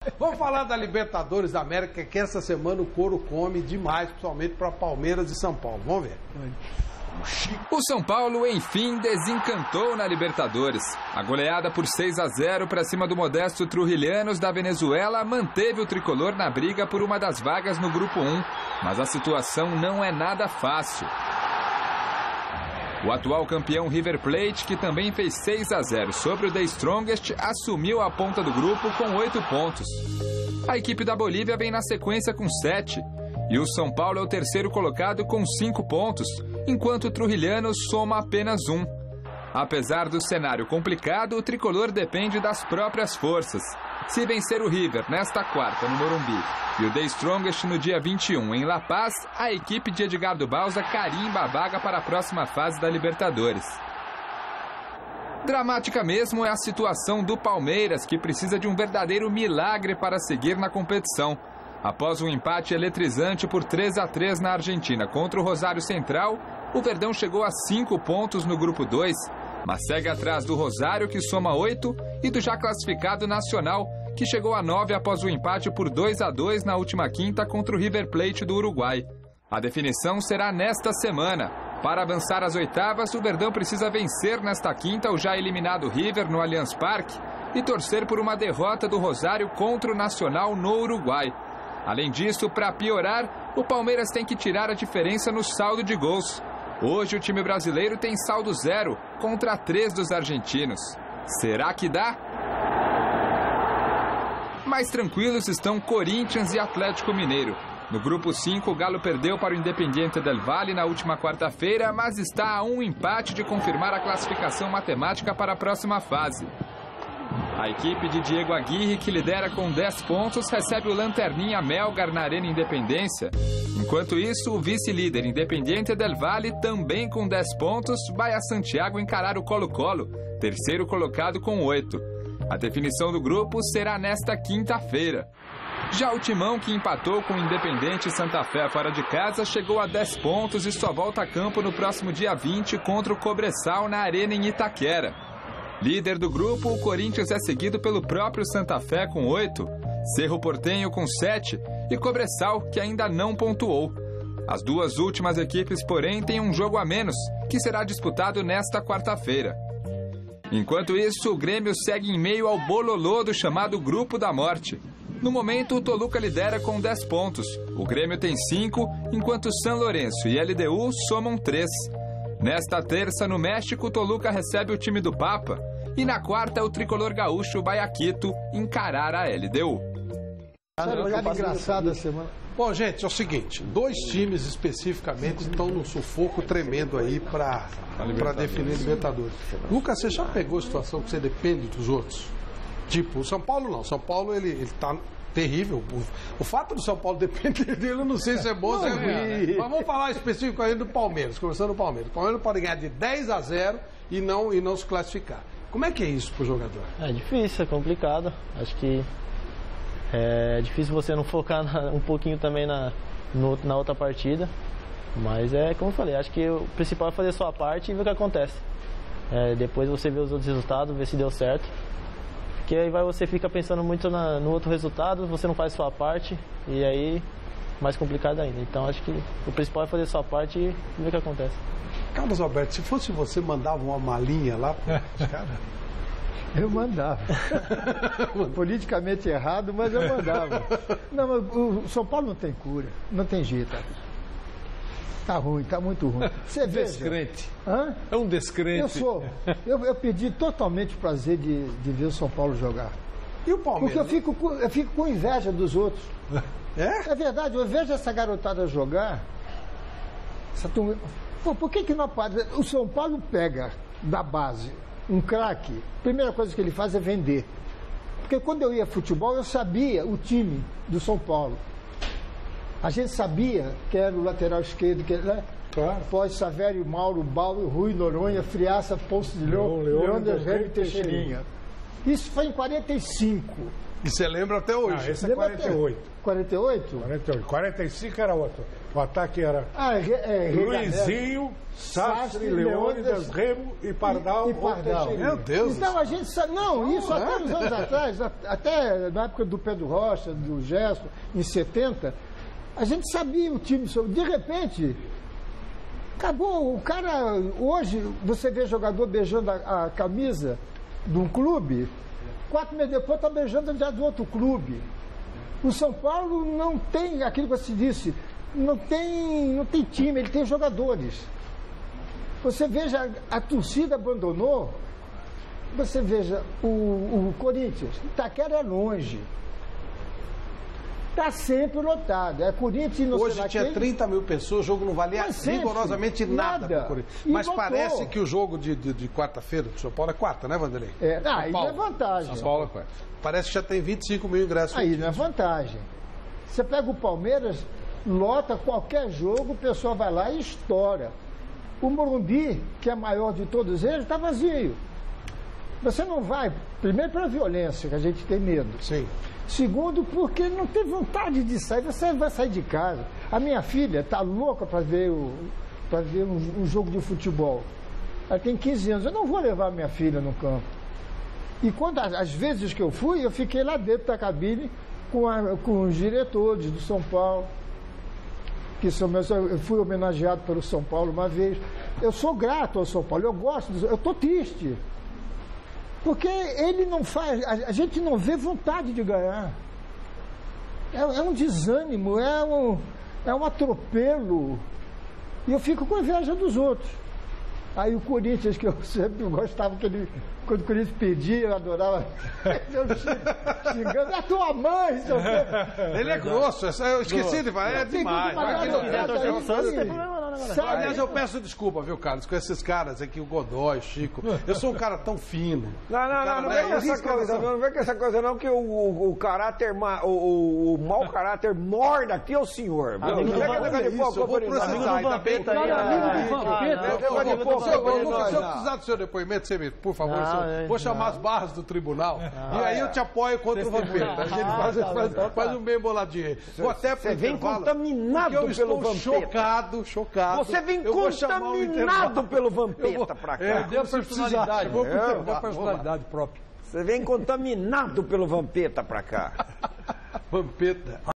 Vamos falar da Libertadores da América, que essa semana o couro come demais, principalmente para Palmeiras e São Paulo. Vamos ver. O São Paulo, enfim, desencantou na Libertadores. A goleada por 6-0 para cima do modesto Trujillianos da Venezuela manteve o tricolor na briga por uma das vagas no Grupo 1. Mas a situação não é nada fácil. O atual campeão River Plate, que também fez 6-0 sobre o The Strongest, assumiu a ponta do grupo com 8 pontos. A equipe da Bolívia vem na sequência com 7. E o São Paulo é o terceiro colocado com 5 pontos, enquanto o Trujillianos soma apenas 1. Apesar do cenário complicado, o tricolor depende das próprias forças. Se vencer o River nesta quarta no Morumbi e o The Strongest no dia 21 em La Paz, a equipe de Edgardo Bauza carimba a vaga para a próxima fase da Libertadores. Dramática mesmo é a situação do Palmeiras, que precisa de um verdadeiro milagre para seguir na competição. Após um empate eletrizante por 3-3 na Argentina contra o Rosário Central, o Verdão chegou a 5 pontos no Grupo 2, mas segue atrás do Rosário, que soma 8, e do já classificado Nacional, que chegou a 9 após o empate por 2-2 na última quinta contra o River Plate do Uruguai. A definição será nesta semana. Para avançar às oitavas, o Verdão precisa vencer nesta quinta o já eliminado River no Allianz Parque e torcer por uma derrota do Rosário contra o Nacional no Uruguai. Além disso, para piorar, o Palmeiras tem que tirar a diferença no saldo de gols. Hoje o time brasileiro tem saldo 0 contra 3 dos argentinos. Será que dá? Mais tranquilos estão Corinthians e Atlético Mineiro. No Grupo 5, o Galo perdeu para o Independiente del Valle na última quarta-feira, mas está a um empate de confirmar a classificação matemática para a próxima fase. A equipe de Diego Aguirre, que lidera com 10 pontos, recebe o Lanterninha Melgar na Arena Independência. Enquanto isso, o vice-líder Independiente del Valle, também com 10 pontos, vai a Santiago encarar o Colo-Colo, terceiro colocado com 8. A definição do grupo será nesta quinta-feira. Já o Timão, que empatou com o Independente Santa Fé fora de casa, chegou a 10 pontos e só volta a campo no próximo dia 20 contra o Cobressal na Arena em Itaquera. Líder do grupo, o Corinthians é seguido pelo próprio Santa Fé com 8, Cerro Porteño com 7 e Cobressal, que ainda não pontuou. As duas últimas equipes, porém, têm um jogo a menos, que será disputado nesta quarta-feira. Enquanto isso, o Grêmio segue em meio ao bololô do chamado Grupo da Morte. No momento, o Toluca lidera com 10 pontos. O Grêmio tem 5, enquanto São Lourenço e LDU somam 3. Nesta terça, no México, o Toluca recebe o time do Papa. E na quarta, o tricolor gaúcho vai a Quito encarar a LDU. Engraçada a semana. Bom, gente, é o seguinte, 2 times especificamente estão num sufoco tremendo aí para definir Libertadores. Lucas, você já pegou a situação que você depende dos outros? Tipo, o São Paulo não. São Paulo, ele tá terrível. O fato do São Paulo depender dele, eu não sei se é bom ou se é ruim. Mas vamos falar especificamente do Palmeiras, começando do Palmeiras. O Palmeiras pode ganhar de 10-0 e não se classificar. Como é que é isso pro jogador? É difícil, é complicado. Acho que é difícil você não focar um pouquinho também na outra partida. Mas é como eu falei, acho que o principal é fazer a sua parte e ver o que acontece. Depois você vê os outros resultados, ver se deu certo. Porque aí você fica pensando muito no outro resultado, você não faz a sua parte e aí mais complicado ainda. Então acho que o principal é fazer a sua parte e ver o que acontece. Carlos Alberto, se fosse você, mandava uma malinha lá para os caras? Eu mandava. Politicamente errado, mas eu mandava. Não, mas o São Paulo não tem cura, não tem jeito. Tá ruim, tá muito ruim. Você descrente. Hã? É um descrente. Eu sou. Eu perdi totalmente o prazer de ver o São Paulo jogar. E o Palmeiras? Porque eu fico com inveja dos outros. É? É verdade, eu vejo essa garotada jogar. Pô, por que não pode? O São Paulo pega da base um craque, a primeira coisa que ele faz é vender. Porque quando eu ia futebol, eu sabia o time do São Paulo. A gente sabia que era o lateral esquerdo, que era, claro. Pós Savério, Mauro, Bauer, Rui Noronha, Friaça, Ponce de Leão, Leandro e Teixeirinha. Isso foi em 45. E você lembra até hoje. Esse é 48. 48? 48. 45 era outro. O ataque era Luizinho, Sastre, Leônidas, Remo e Pardal. Meu Deus. Então a gente sabe. Não, isso até uns anos atrás, até na época do Pedro Rocha, do Gerson, em 70, a gente sabia o time. De repente, acabou. O cara, hoje, você vê jogador beijando a camisa de um clube, 4 meses depois está beijando já do outro clube. O São Paulo não tem aquilo que você disse, não tem time, ele tem jogadores. Você veja, a torcida abandonou. Você veja, o Corinthians, Itaquera é longe. Está sempre lotado. É Corinthians e não sei lá Hoje tinha quem. 30 mil pessoas, o jogo não valia rigorosamente nada para o Corinthians. Mas botou. parece que o jogo de quarta-feira do São Paulo é quarta, né, Vanderlei? Aí não é vantagem. São Paulo é quarta. Parece que já tem 25 mil ingressos. Aí não é vantagem. Você pega o Palmeiras, lota qualquer jogo, o pessoal vai lá e estoura. O Morumbi, que é maior de todos eles, está vazio. Você não vai, primeiro pela violência, que a gente tem medo. Sim. Segundo, porque não tem vontade de sair, você vai sair de casa. A minha filha está louca para ver um jogo de futebol. Ela tem 15 anos, eu não vou levar minha filha no campo. E quando, às vezes que eu fui, eu fiquei lá dentro da cabine com os diretores do São Paulo, que são meus, eu fui homenageado pelo São Paulo uma vez. Eu sou grato ao São Paulo, eu gosto, eu estou triste. Porque ele não faz, a gente não vê vontade de ganhar. É um desânimo, é um atropelo. E eu fico com inveja dos outros. Aí o Corinthians, que eu sempre gostava, quando o Corinthians pedia, eu adorava. Eu xingando, é a tua mãe, seu filho. Ele é grosso, eu esqueci de falar, é demais. Aliás, eu peço desculpa, viu, Carlos, com esses caras aqui, o Godoy, o Chico. Eu sou um cara tão fino. Não vem com essa coisa, não vem com essa coisa, não, que o caráter, o mau caráter morde aqui ao senhor. Eu vou precisar, ainda bem. Se eu precisar do seu depoimento, você me, por favor, vou chamar as barras do tribunal e aí eu te apoio contra o Vampeta. A gente faz um bem boladinho. Vou até pro intervalo. Você vem contaminado pelo Vampeta. Chocado. Você vem contaminado pelo Vampeta pra cá. Deu personalidade. Vou pro intervalo. Deu personalidade própria. Você vem contaminado pelo Vampeta pra cá. Vampeta.